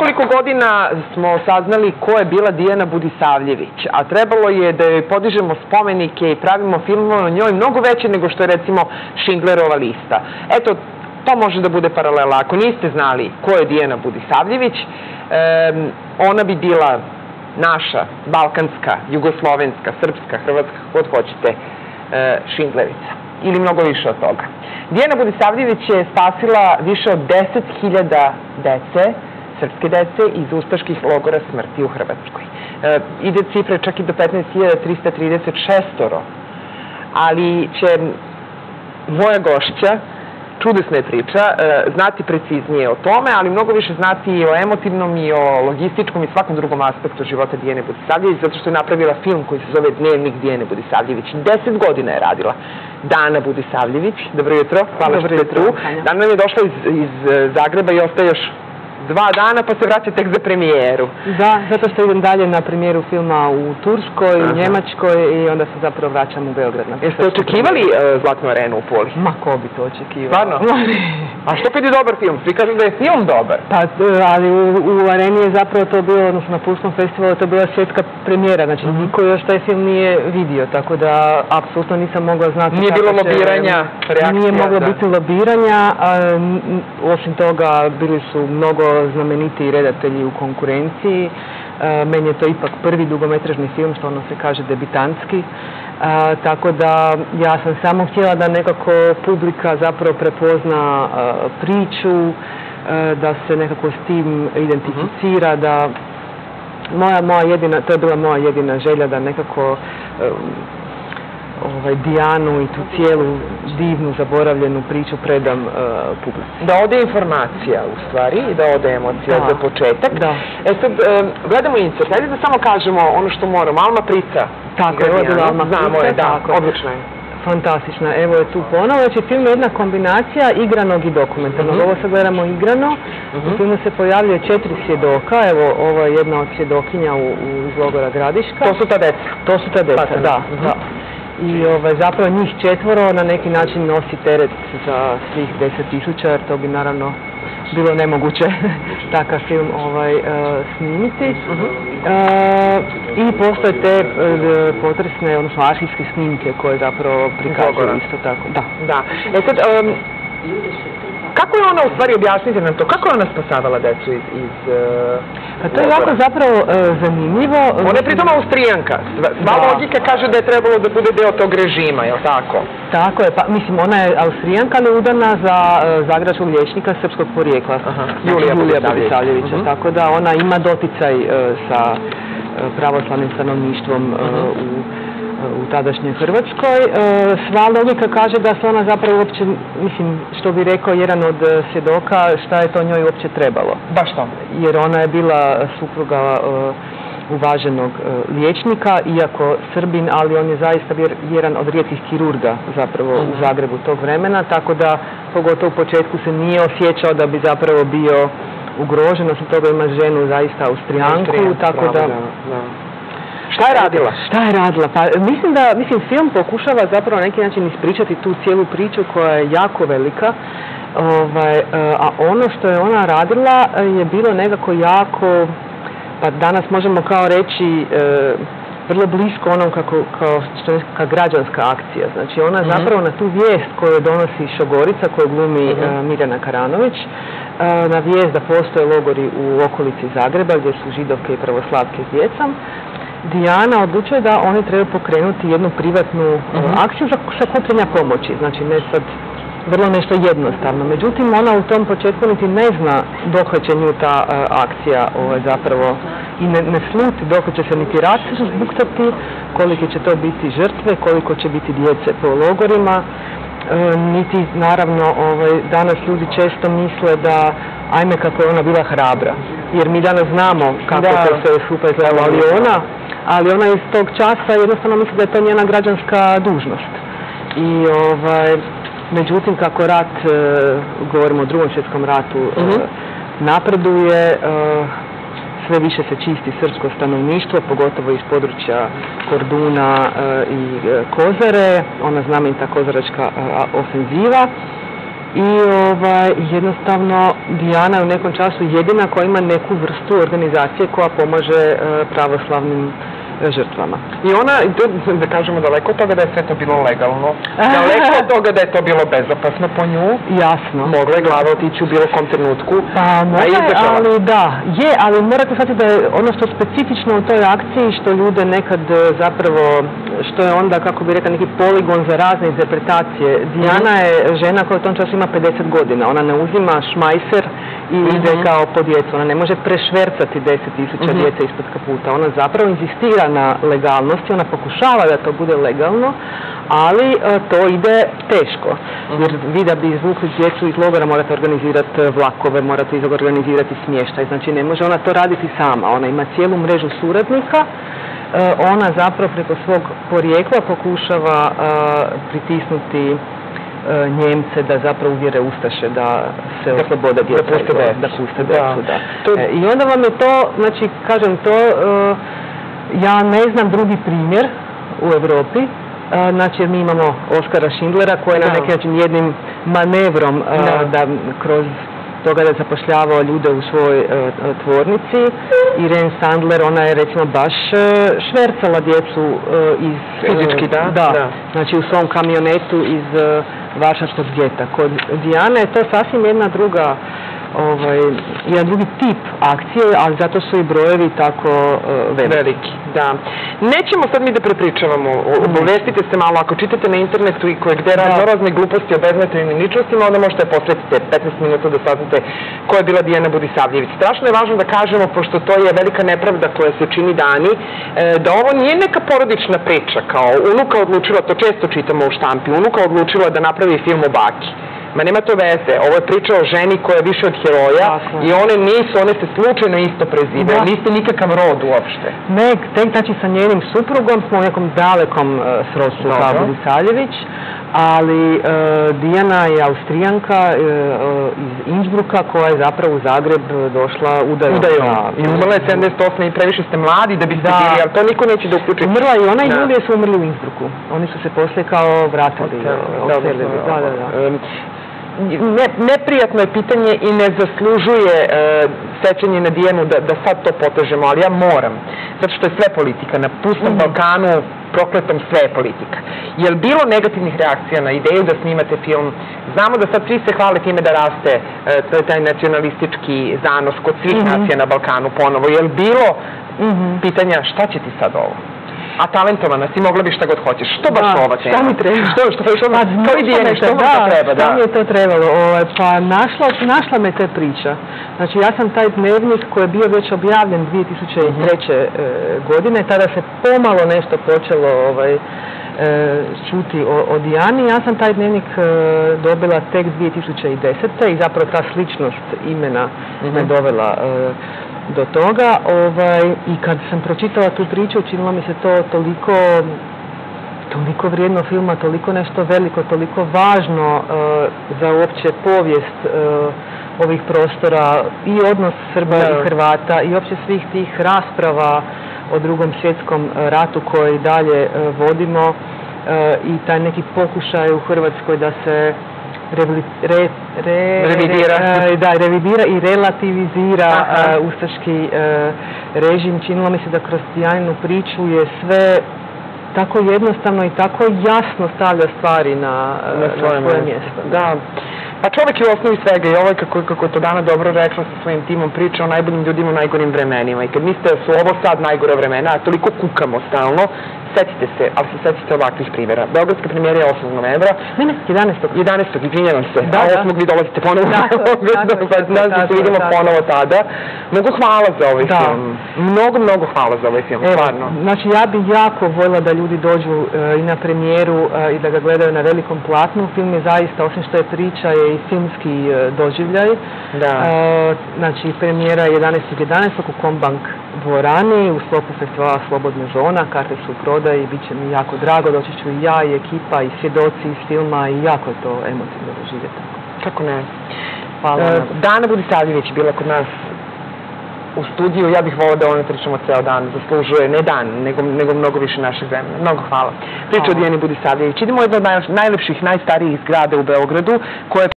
nekoliko godina smo saznali ko je bila Dijana Budisavljević, a trebalo je da joj podižemo spomenike i pravimo filmove o njoj mnogo veće nego što je recimo Schindlerova lista. Eto, to može da bude paralela. Ako niste znali ko je Dijana Budisavljević, ona bi bila naša, balkanska, jugoslovenska, srpska, hrvatska, god hoćete, Schindlerica. Ili mnogo više od toga. Dijana Budisavljević je spasila više od 10.000 dece, srpske dece, iz ustaških logora smrti u Hrvatskoj. Ide cifre čak i do 15.336. Ali će moja gošća, čudesna je priča, znati preciznije o tome, ali mnogo više znati i o emotivnom i o logističkom i svakom drugom aspektu života Dijane Budisavljević, zato što je napravila film koji se zove Dnevnik Dijane Budisavljević. 10 godina je radila Dana Budisavljević. Dobro jutro, hvala što ste tu. Dana nam je došla iz Zagreba i ostaje još 2 dana, pa se vraća tek za premijeru. Da, zato što idem dalje na premijeru filma u Turskoj, u Njemačkoj i onda se zapravo vraćam u Beograd. Jeste očekivali Zlatnu arenu u Puli? Ma, ko bi to očekivao? Stvarno? A što kad je dobar film? Svi kažu da je film dobar. Pa, ali u areni je zapravo to bilo, odnosno na Pulskom festivalu, to je bila svjetska premijera. Znači, niko još taj film nije vidio, tako da apsolutno nisam mogla znati. Nije bilo lobiranja, reakcija? Nije moglo biti lobiranja, osim toga bili su mnogo znamenitiji redatelji u konkurenciji. Meni je to ipak prvi dugometražni film, što ono se kaže debitantski. Tako da ja sam samo htjela da nekako publika zapravo prepozna priču, da se nekako s tim identificira, da to je bila moja jedina želja da nekako Dijanu i tu cijelu divnu, zaboravljenu priču predam publici. Da ode informacija, u stvari, i da ode emocija za početak. Sad, gledamo insert. Hajde da samo kažemo ono što moramo. Alma Prica. Tako je, ovo je bila Alma Prica. Znamo je, da, odlično je. Fantastična. Evo je tu ponovo. Znači, film je jedna kombinacija igranog i dokumentarnog. Ovo sad gledamo igrano. U filmu se pojavljuje 4 svjedoka. Evo, ovo je jedna od svjedokinja iz logora Gradiška. To su ta deca? To su ta deca, da. I zapravo njih 4 na neki način nosi teret za svih 10.000, jer to bi naravno bilo nemoguće takav film snimiti. I postoje te potresne, odnosno arhivske snimke koje zapravo prikazuju isto tako. Da. Sad, kako je ona, u stvari, objasnite nam to, kako je ona spasavala decu iz to je jako zapravo zanimljivo. Ona je pritom Austrijanka. Sva logika kaže da je trebalo da bude deo tog režima, je li tako? Tako je, pa mislim, ona je Austrijanka, ali udana za zagrebačkog liječnika srpskog porijekla, Julija Budisavljevića. Tako da ona ima doticaj sa pravoslavnim stanovništvom u tadašnjoj Hrvatskoj. Sva logika kaže da se ona zapravo uopće, mislim, što bi rekao jedan od svjedoka, šta je to njoj uopće trebalo. Baš to. Jer ona je bila supruga uvaženog liječnika, iako Srbin, ali on je zaista jedan od rijetkih kirurga zapravo u Zagrebu tog vremena, tako da pogotovo u početku se nije osjećao da bi zapravo bio ugrožen, osim toga ima ženu zaista Austrijanku, tako da... Šta je radila? Pa mislim, film pokušava zapravo na neki način ispričati tu cijelu priču koja je jako velika, a ono što je ona radila je bilo nekako jako, pa danas možemo kao reći, vrlo blisko onom kao građanska akcija. Znači ona zapravo na tu vijest koju donosi Šogorica, koju glumi Mirjana Karanović, na vijest da postoje logori u okolici Zagreba gdje su židovke i pravoslavke s djecom, Dijana odlučuje da oni trebaju pokrenuti jednu privatnu akciju za sakupljanja pomoći. Znači, ne sad vrlo nešto jednostavno. Međutim, ona u tom početku niti ne zna dok će nju ta akcija zapravo i ne sluti dok će se niti rat zbuktati, kolike će to biti žrtve, koliko će biti djece po logorima. Niti, naravno, danas ljudi često misle da ajme kako je ona bila hrabra. Jer mi danas znamo kako to sve super izgledalo, ali ona iz tog časa jednostavno misli da je to njena građanska dužnost. I međutim, kako rat, govorimo o Drugom svjetskom ratu, napreduje, sve više se čisti srpsko stanovništvo, pogotovo iz područja Korduna i Kozare, ona znamenita kozaračka ofenziva. i jednostavno Dijana je u nekom času jedina koja ima neku vrstu organizacije koja pomaže pravoslavnim žrtvama. I ona, da kažemo, daleko od toga da je sve to bilo legalno, daleko od toga da je to bilo bezopasno po nju, jasno. Mogla je glava otići u bilo kom trenutku. Pa mogla je, ali da, ali morate shvatiti da je ono što je specifično u toj akciji, što ljude nekad zapravo, što je onda, kako bi rekla, neki poligon za razne interpretacije. Dijana je žena koja u tom času ima 50 godina, ona ne uzima šmajser i ide kao po djecu, ona ne može prešvercati 10.000 djece ispod kaputa, ona zapravo insistira na legalnosti, ona pokušava da to bude legalno, ali to ide teško. Jer vi da bi izvukli djecu iz logora morate organizirati vlakove, morate organizirati smještaj, znači ne može ona to raditi sama, ona ima cijelu mrežu suradnika, ona zapravo preko svog porijekla pokušava pritisnuti Njemce da zapravo uvjere Ustaše da se oslobode djeca, da puste djecu. I onda vam je to, znači, kažem to, ja ne znam drugi primjer u Europi, znači jer mi imamo Oskara Schindlera koji je na neki način jednim manevrom da kroz toga da je zapošljavao ljude u svojoj tvornici. Irene Sandler, ona je recimo baš švercala djecu iz... Fizički, da. Znači u svom kamionetu iz Varšavskog geta. Kod Dijane je to sasvim jedna druga jedan drugi tip akcije, ali zato su i brojevi tako veliki. Da. Nećemo sad mi da prepričavamo, obavestite se malo, ako čitate na internetu i koje gde razne gluposti o bezmetrenim ličnostima, onda možete posvetiti 15 minuta da saznate ko je bila Dijana Budisavljević. Strašno je važno da kažemo, pošto to je velika nepravda koja se čini Dani, da ovo nije neka porodična priča, kao unuka odlučila, to često čitamo u štampi, unuka odlučila da napravi film o baki. Ma nema to veze, ovo je priča o ženi koja je više od heroja i one se slučajno isto prezive, niste nikakav rod uopšte. Ne, znači sa njenim suprugom smo u nekom dalekom srodstvu kao Budisavljević, ali Dijana je Austrijanka iz Innsbrucka koja je zapravo u Zagreb došla udajom. I umrla je 78 i previše ste mladi da biste bili, ali to niko neće da uključi. Umrla i ona i Julije su umrli u Innsbrucku. Oni su se poslije kao vratili. Neprijatno je pitanje i ne zaslužuje sećanje na Dijanu da sad to potežemo, ali ja moram, zato što je sve politika. Na pustom Balkanu, prokletom, sve je politika. Je li bilo negativnih reakcija na ideju da snimate film? Znamo da sad svi se hvale time da raste taj nacionalistički zanos kod svih nacija na Balkanu ponovo. Je li bilo pitanja šta će ti sad ovo? A talentovana si, mogla bi šta god hoćeš. Što baš ova tema? Šta mi treba? Kao i Dijani, što vam to treba? Šta mi je to trebalo? Pa našla me te priča. Znači ja sam taj dnevnik koji je bio već objavljen 2003. godine, tada se pomalo nešto počelo čuti o Dijani. Ja sam taj dnevnik dobila tek 2010. i zapravo ta sličnost imena me dovela do toga i kad sam pročitala tu priču učinilo mi se to toliko vrijedno filma, toliko nešto veliko, toliko važno za uopće povijest ovih prostora i odnos Srba i Hrvata i uopće svih tih rasprava o Drugom svjetskom ratu koje i dalje vodimo i taj neki pokušaj u Hrvatskoj da se revidira i relativizira ustaški režim. Činilo mi se da kroz Dijaninu priču je sve tako jednostavno i tako jasno stavlja stvari na svoje mjesto. Da. Pa čovjek je u osnovi svega i ovo kako je to Dana dobro rekla sa svojim timom priča o najboljim ljudima u najgorim vremenima. I kad mislite da su ovo sad najgore vremena, a toliko kukamo stalno, setite se, ali se setite ovakvih primjera. Beogradska premijera je 8. novembra. Ne, 11. izvinjavam se. A 8. vi dolazite ponovo. Da se vidimo ponovo tada. Mnogo hvala za ovaj film. Mnogo hvala za ovaj film, stvarno. Znači ja bih jako voljela da ljudi dođu i na premijeru i da ga gledaju na velikom platnu. Film je zaista, osim što je priča, je i filmski doživljaj. Znači premijera je 11.11. u Kombank dvorani u sklopu festivala Slobodna zona. Karte su u prodaji, bit će mi jako drago, doći ću i ja i ekipa i svjedoci iz filma i jako je to emotivno doživjeti. Kako ne? Hvala. Dana Budisavljević je bila kod nas u studiju, ja bih volila da ono pričamo ceo dan, zaslužuje ne dan, nego mnogo više našeg vremena. Mnogo hvala. Priča o Dijani Budisavljević. Idemo u jednu od najlepših, najstarijih zgrada u Beogradu, koja